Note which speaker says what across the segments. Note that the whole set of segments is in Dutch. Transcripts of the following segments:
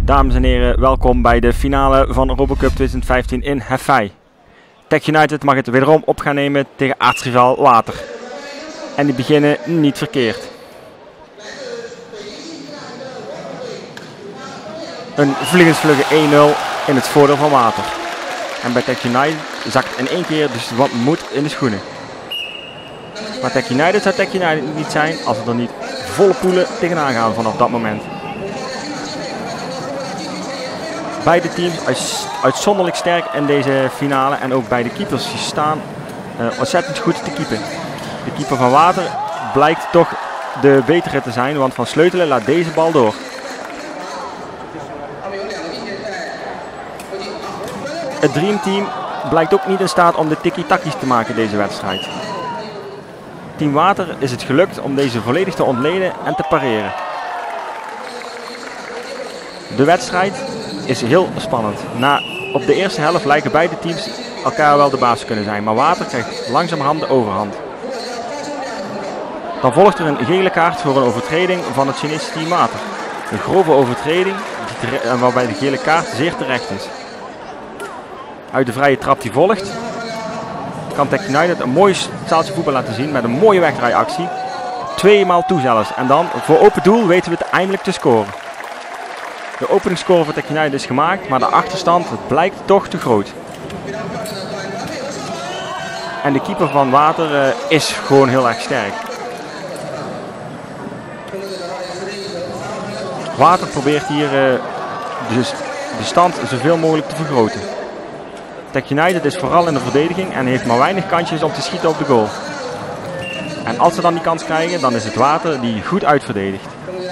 Speaker 1: Dames en heren, welkom bij de finale van RoboCup 2015 in Hefei. Tech United mag het wederom op gaan nemen tegen aartsrivaal Water. En die beginnen niet verkeerd. Een vliegensvlugge 1-0 in het voordeel van Water. En bij Tech United zakt in één keer dus wat moed in de schoenen. Maar Tech United zou Tech United niet zijn als ze er niet volle poelen tegenaan gaan vanaf dat moment. Beide teams uitzonderlijk sterk in deze finale en ook beide keepers die staan ontzettend goed te keepen. De keeper van Water blijkt toch de betere te zijn, want Van Sleutelen laat deze bal door. Het Dream Team blijkt ook niet in staat om de tiki-taki's te maken deze wedstrijd. Team Water is het gelukt om deze volledig te ontleden en te pareren. De wedstrijd is heel spannend. Op de eerste helft lijken beide teams elkaar wel de baas te kunnen zijn, maar Water krijgt langzamerhand de overhand. Dan volgt er een gele kaart voor een overtreding van het Chinese team Water. Een grove overtreding waarbij de gele kaart zeer terecht is. Uit de vrije trap die volgt kan Tech United een mooi staaltje voetbal laten zien met een mooie wegdraaiactie. 2 maal toe zelfs. En dan voor open doel weten we het eindelijk te scoren. De openingsscore voor Tech United is gemaakt, maar de achterstand blijkt toch te groot. En de keeper van Water is gewoon heel erg sterk. Water probeert hier dus de stand zoveel mogelijk te vergroten. Tech United is vooral in de verdediging en heeft maar weinig kansjes om te schieten op de goal. En als ze dan die kans krijgen, dan is het Water die goed uitverdedigt.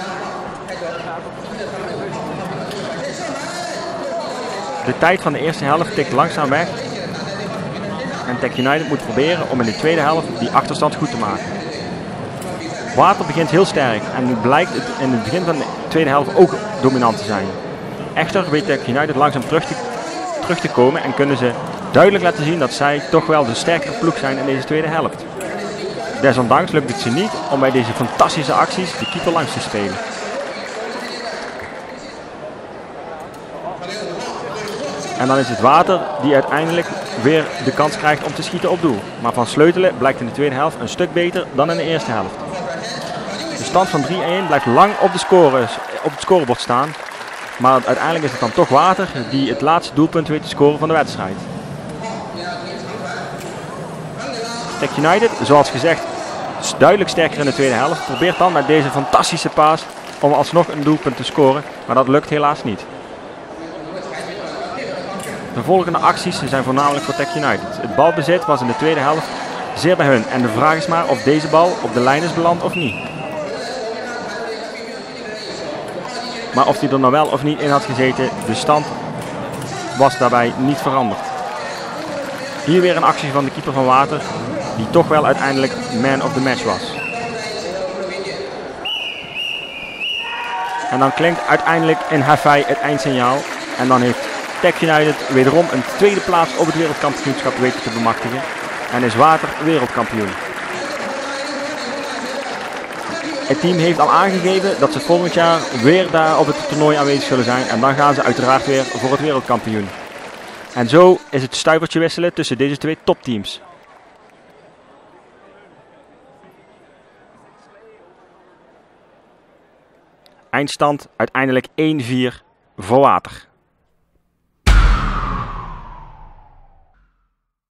Speaker 1: De tijd van de eerste helft tikt langzaam weg. En Tech United moet proberen om in de tweede helft die achterstand goed te maken. Water begint heel sterk en nu blijkt het in het begin van de tweede helft ook dominant te zijn. Echter weet Tech United langzaam terug te komen en kunnen ze duidelijk laten zien dat zij toch wel de sterkere ploeg zijn in deze tweede helft. Desondanks lukt het ze niet om bij deze fantastische acties de keeper langs te spelen. En dan is het Water die uiteindelijk weer de kans krijgt om te schieten op doel. Maar Van Sleutelen blijkt in de tweede helft een stuk beter dan in de eerste helft. De stand van 3-1 blijft lang op het scorebord staan. Maar uiteindelijk is het dan toch Water die het laatste doelpunt weet te scoren van de wedstrijd. Tech United, zoals gezegd, is duidelijk sterker in de tweede helft. Probeert dan met deze fantastische paas om alsnog een doelpunt te scoren. Maar dat lukt helaas niet. De volgende acties zijn voornamelijk voor Tech United. Het balbezit was in de tweede helft zeer bij hun. En de vraag is maar of deze bal op de lijn is beland of niet. Maar of die er nou wel of niet in had gezeten, de stand was daarbij niet veranderd. Hier weer een actie van de keeper van Water, die toch wel uiteindelijk man of the match was. En dan klinkt uiteindelijk in Hefei het eindsignaal. En dan heeft Tech United wederom een tweede plaats op het wereldkampioenschap weten te bemachtigen. En is Water wereldkampioen. Het team heeft al aangegeven dat ze volgend jaar weer daar op het toernooi aanwezig zullen zijn. En dan gaan ze uiteraard weer voor het wereldkampioen. En zo is het stuivertje wisselen tussen deze twee topteams. Eindstand uiteindelijk 1-4 voor Water.